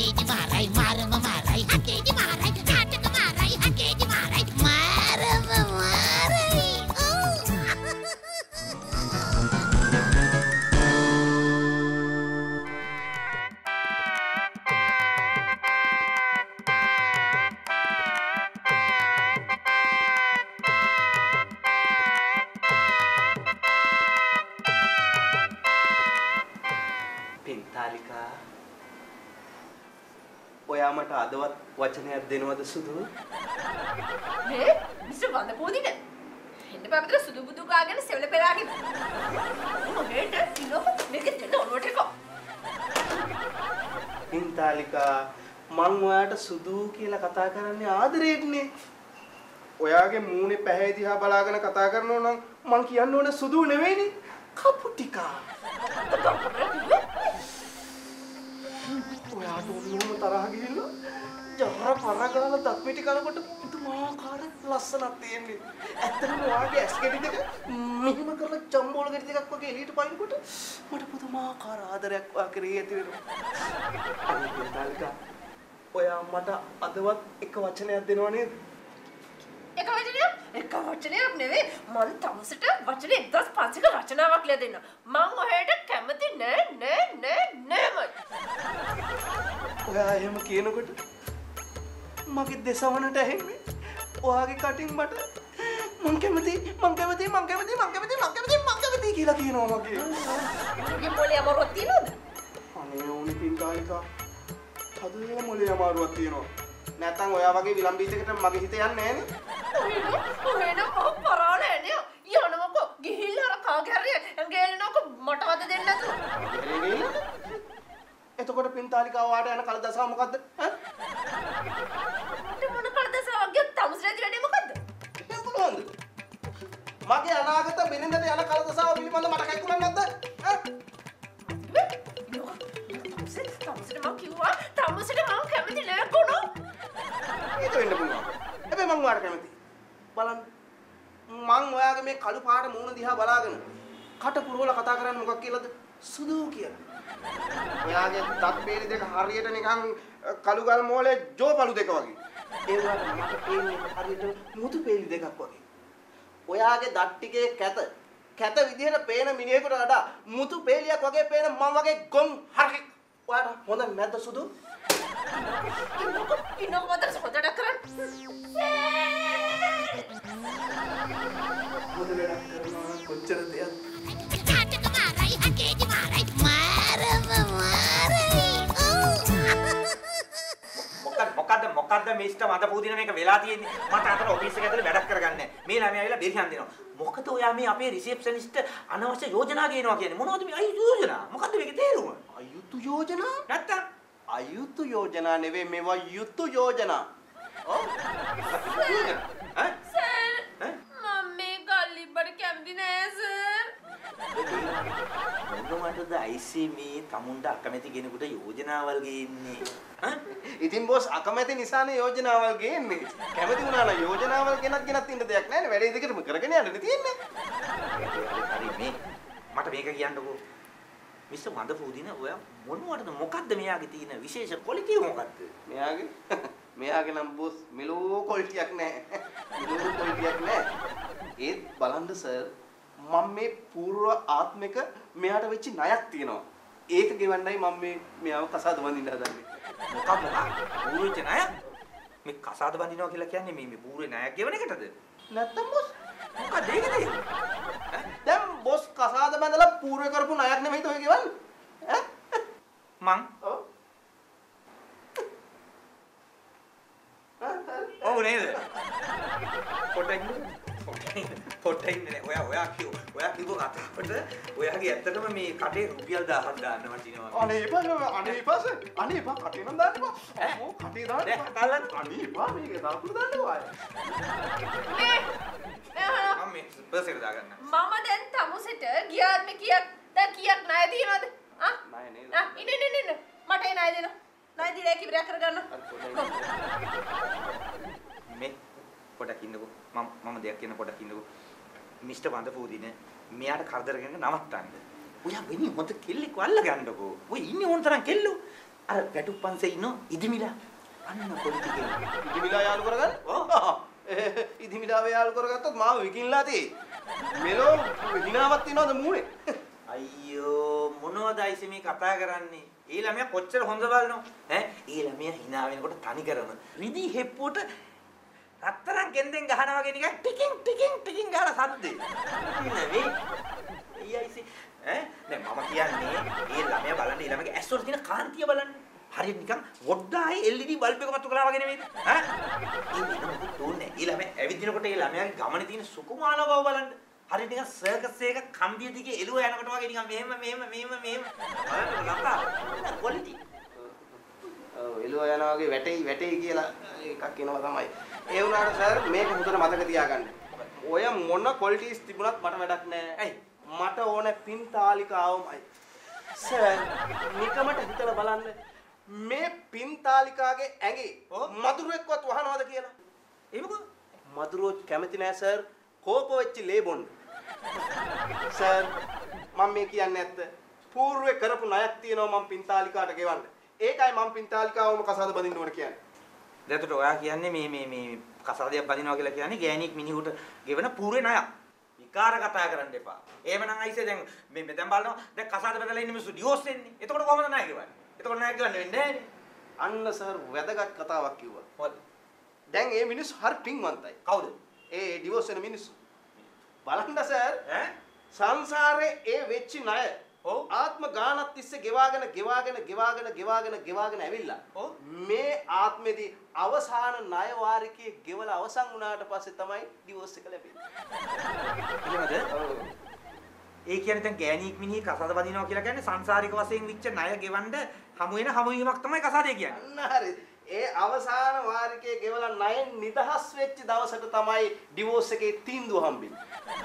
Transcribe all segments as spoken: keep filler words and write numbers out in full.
හකේජි මාරයි මාරම මාරයි හකේජි මාරයි නාටක මාරයි හකේජි මාරයි මාරම මාරයි පින්තාලිකා ඔයා මට අදවත් වචනයක් දෙනවද සුදු? මේ මිස්ටර් වන්දපෝදින එන්න බබතර සුදු බුදු ගාගෙන සෙවල පෙරාගෙන මොකේද ඉනෝ මේක දෙන්න ඔලුවට එක පින්තාලිකා මං ඔයාට සුදු කියලා කතා කරන්නේ ආදරේටනේ. ඔයාගේ මූණේ පැහැ දිහා බලාගෙන කතා කරනවා නම් මං කියන්න ඕනේ සුදු නෙවෙයිනේ කපුටිකා. ඔයාට ඔන්නෝම තරහ ගිහිල්ලා ජහර පරගාලා දත් මිටි කනකොට පුදුමාකාර ලස්සනක් තියෙන්නේ. ඇත්තටම ඔයාගේ ඇස් ගෙඩි දෙක මෙහෙම කරලා චම්බෝල ගෙඩි දෙකක් වගේ එළියට පයින්නකොට මට පුදුමාකාර ආදරයක් ඔයා කෙරෙහි ඇති වෙනවා. අනේ පින්තාලිකා ඔයා මට අදවත් එක වචනයක් දෙනව නේද? එක වචනයක්? එක වචනයක් නෙවෙයි මං තමසට වචන එක්දහස් පන්සියක රචනාවක් ලියලා දෙන්න. මං ඔහෙට කැමති නෑ නෑ නෑ නෑමයි. ඔයා එහෙම කියනකොට මගේ දෙසවනට ඇහෙන්නේ ඔයාගේ කටින් මට මං කැමති මං කැමති මං කැමති මං කැමති මං කැමති මං කැමති කියලා කියනවා මගේ. මේ මොලේ අමාරුවක් තියෙනවද? අනේ ඕනි පින්තාලිකා. හදේ මොලේ අමාරුවක් තියෙනවා. නැත්තම් ඔයා වගේ විලම්බීජයකට මගේ හිත යන්නේ නෑනේ. ඔහෙන ඔහෙන පරාලේ නේ. යනකො ගිහිල්ලා අර කාගේ හරි ගේලනකො මට වද දෙන්න නැතුව. එතකොට පින්තාලිකා වාට යන කලදසාව මොකද්ද? ඈ? මොන කලදසාවක් ගියත් තමසරේදී වැඩේ මොකද්ද? එහෙම බලන්න. මගේ අනාගත බිරිඳට යන කලදසාව පිළිබඳ මට කැක්කුමක් නැද්ද? ඈ? තමසර තමසර මං කිව්වා තමසර මං කැමති නෑ කොනෝ. ඒක වෙන්න පුළුවන්. හැබැයි මං වාට කැමති. බලන්න. මං ඔයාගේ මේ කළු පාට මූණ දිහා බලාගෙන කට පුරවලා කතා කරන්නේ මොකක් කියලාද? සුදු කියලා. ඔයාගේ දත් පේලි දෙක හරියට නිකන් කළු ගල් මෝලේ ජෝපලු දෙක වගේ. ඒ වුණාට මට පේන්නේ හරියට මුතු පේලි දෙකක් වගේ. ඔයාගේ දත් ටිකේ කැත කැත විදිහට පේන මිනිහෙකුට වඩා මුතු පේලියක් වගේ පේන මම වගේ ගොන් හරි. ඔයාට හොඳ නැද්ද සුදු? ඉන්නකො මතර සොදඩ කරන්නේ. මොකද වැඩක් කරනවා කොච්චර දෙයක් නාටක මාරයි හකේජි මාරයි මාරම මාරයි මොකද මොකද මොකද මිස්ටර් වන්දපෝදින මේක වෙලා තියෙන්නේ මට අතන ඔෆිස් එක ඇතුලේ වැඩක් කරගන්න මේ ළමයා ඇවිල්ලා බෙරිහන් දෙනවා මොකද ඔයා මේ අපේ රිසෙප්ෂනිස්ට් අනවශ්‍ය යෝජනා ගේනවා කියන්නේ මොනවද මේ අයුතු යෝජනා මොකද්ද මේකේ තේරුම අයුතු යෝජනා නැත්තම් අයුතු යෝජනා නෙවෙයි මේවා යුතු යෝජනා ඔව් සර් මම මේ ගල්ලිබ්බට කැමති නෑ සර්. මොනවටද අයිසී මේ තමුන්ට අකමැති කෙනෙකුට යෝජනාවල් ගේන්නේ ඈ ඉතින් බොස් අකමැති නිසානේ යෝජනාවල් ගේන්නේ කැමති වුණා නම් යෝජනාවල් ගෙනත් ගෙනත් ඉන්න දෙයක් නැහැ නේ වැඩේ දිගටම කරගෙන යන්න තියෙන්නේ හරි මේ මට මේක කියන්නකෝ මිස්ටර් වන්දපෝදින ඔයා මොනවටද මොකද්ද මෙයාගේ තියෙන විශේෂ ක්වොලිටි මොකද්ද මෙයාගේ මෙයාගේ නම් බොස් මෙලෝ ක්වොලිටියක් නැහැ මෙලෝ ක්වොලිටියක් නැහැ ඒත් බලන්න සර් මම මේ పూర్ව ආත්මික මෙයාට වෙච්ච ණයක් තියෙනවා ඒක ගෙවන්නයි මම මේ මෙයාව කසාද බඳින්න හදන්නේ මොකක් මොකක් පූර්වෙච්ච ණයක් මේ කසාද බඳිනවා කියලා කියන්නේ මේ මේ පූර්වේ ණයක් ගෙවන එකටද නැත්තම් බොස් මොකද ඒකද දැන් බොස් කසාද බඳලා పూర్ව කරපු ණයක් නෙමෙයිද ඔය ගෙවන්නේ ඈ මං ඔව් ඔව් නේද පොටෙන් පොටෙන් නේ ඔයා ඔයා කිව්ව ඔයා කිව්ව කතාවට ඔයාගේ ඇත්තටම මේ කටේ රුපියල් දහයක් දාන්න වටිනවා අනේ එපා අනේ එපා සර් අනේ එපා කටේ නම් දාන්න එපා ඔව් කටේ දාන්න එපා අනේ එපා මේක දාපු දාන්න ඕවා මම මේ බස් එක දාගන්න මම දැන් තමුසෙට ගියාත් මේ කීයක් දැන් කීයක් ණය දිනවද? ආ? ණය නේද? ආ ඉන්න ඉන්න ඉන්න මට ඒ ණය දෙන්න. ණය දීලා කිව්රයක් කරගන්න. මේ පොඩක් ඉන්නකෝ මම මම දෙයක් කියන පොඩක් ඉන්නකෝ මිස්ටර් වන්දපෝදින මෙයාට කරදර කරගෙන නවත්තන්න. ඔයා වෙන්නේ හොඳ කෙල්ලෙක් වල්ල ගන්නකෝ. ඔය ඉන්නේ ඕන තරම් කෙල්ලෝ. අර වැටුප්පන්සේ ඉන්න ඉදිමිලා අන්න පොලිටි කෙනෙක්. ඉදිමිලා යාළු කරගන්න? ඔව්. ඉදිමිලාව යාළු කරගත්තොත් මාව විකින්ලා තියෙයි. මෙලෝ විනාවක් තියනවද මූණේ? අයියෝ මොනවද අයිසි මේ කතා කරන්නේ? ඒ ළමයා කොච්චර හොඳ බලනෝ ඈ ඒ ළමයා hina වෙනකොට තනි කරම රිදි හෙප්පුවට රත්තරන් ගෙන්දෙන් ගහනවා වගේ නිකන් ටිකින් ටිකින් ටිකින් ගහලා සද්දේ නෙවෙයි ඊ අයිසි ඈ දැන් මම කියන්නේ ඒ ළමයා බලන්න ඒ ළමයාගේ ඇස් වල තියෙන කාන්තිය බලන්න හරියට නිකන් වොඩ්ඩායි එල් ඊ ඩී බල්බ් එක මතු කළා වගේ නෙමෙයිද ඈ ඒ වෙනකොට තෝන්නේ ඒ ළමයා ඇවිදිනකොට ඒ ළමයාගේ ගමනේ තියෙන සුකුමාල බව බලන්න හරියට නිකන් සර්කස් එකක කම්බිය දිගේ එළුව යනකොට වගේ නිකන් මෙහෙම මෙහෙම මෙහෙම මෙහෙම බලන්න ලතා ක්වොලිටි ඔව් එළුව යනවා වගේ වැටෙයි වැටෙයි කියලා එකක් එනවා තමයි. ඒ වුණාට සර් මේක හොඳට මතක තියාගන්න. ඔය මොන ක්වොලිටිස් තිබුණත් මට වැඩක් නැහැ. ඇයි? මට ඕනේ පින් තාලිකාවමයි. සර් නිකමට හිතලා බලන්න මේ පින් තාලිකාගේ ඇඟේ මදුරුවෙක්වත් වහනවද කියලා? ඒ මොකද? මදුරුවෝ කැමති නැහැ සර්. කෝප වෙච්ච ලේ බොන්න. සර් මම මේ කියන්නේ ඇත්ත. పూర్වේ කරපු ණයක් තියෙනවා මම පින්තාලිකාට ගෙවන්න. ඒකයි මම පින්තාලිකාවම කසාද බඳින්න ඕන කියන්නේ. දැන් ඔයා කියන්නේ මේ මේ මේ කසාදයක් බඳිනවා කියලා කියන්නේ ගෑණික් මිනිහුට ගෙවන పూర్වේ ණයක්. විකාර කතා කරන්න එපා. එහෙමනම් අයිසේ දැන් මේ දැන් බලනවා දැන් කසාද බඳලා ඉන්න මිනිස්සු ඩිවෝස් වෙන්නේ. එතකොට කොහොමද ණය ගෙවන්නේ? එතකොට ණය ගෙවන්න වෙන්නේ නැහැ නේ. අන්න සර් වැදගත් කතාවක් කිව්වා. මොකද? දැන් මේ මිනිස්සු හරි පින්වන්තයි. කවුද? ඒ ඩිවෝස් වෙන මිනිස්සු. බලන්න සර් ඈ සංසාරේ ඒ වෙච්ච ණය ඔව් ආත්ම ගානක් තිස්සේ ගෙවාගෙන ගෙවාගෙන ගෙවාගෙන ගෙවාගෙන ගෙවාගෙන ඇවිල්ලා ඔව් මේ ආත්මෙදී අවසාන ණය වාරිකයේ ගෙවලා අවසන් වුණාට පස්සේ තමයි ඩිවෝස් එක ලැබෙන්නේ. එහෙමද? ඔව්. ඒ කියන්නේ දැන් ගෑණික් මිනිහ කසාද බඳිනවා කියලා කියන්නේ සංසාරික වශයෙන් විච්ච ණය ගෙවන්න හමු වෙන හමු වීමක් තමයි කසාදේ කියන්නේ. අන්න හරි. ඒ අවසාන වාරිකයේ ගෙවලා ණයෙන් නිදහස් වෙච්ච දවසට තමයි ඩිවෝස් එකේ තීන්දුව හම්බෙන්නේ.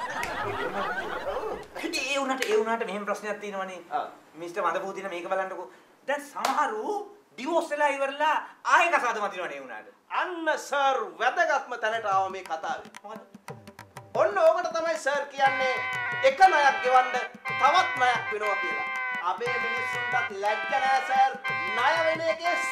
ඒ උනට ඒ උනට මෙහෙම ප්‍රශ්නයක් තියෙනවනේ. මිස්ටර් මන්දපූතින මේක බලන්නකෝ. දැන් සමහරු ඩිවෝස් වෙලා ඉවරලා ආයෙ කසාද මතිනවනේ උනාට. අන්න සර් වැදගත්ම තැනට ආව මේ කතාවේ. මොකද? ඔන්න ඕකට තමයි සර් කියන්නේ එක ණයක් ගෙවන්න තවත් ණයක් වෙනවා කියලා. අපේ මිනිස්සුන්ටත් ලැජ්ජ නැහැ සර්. ණය වෙන එකේ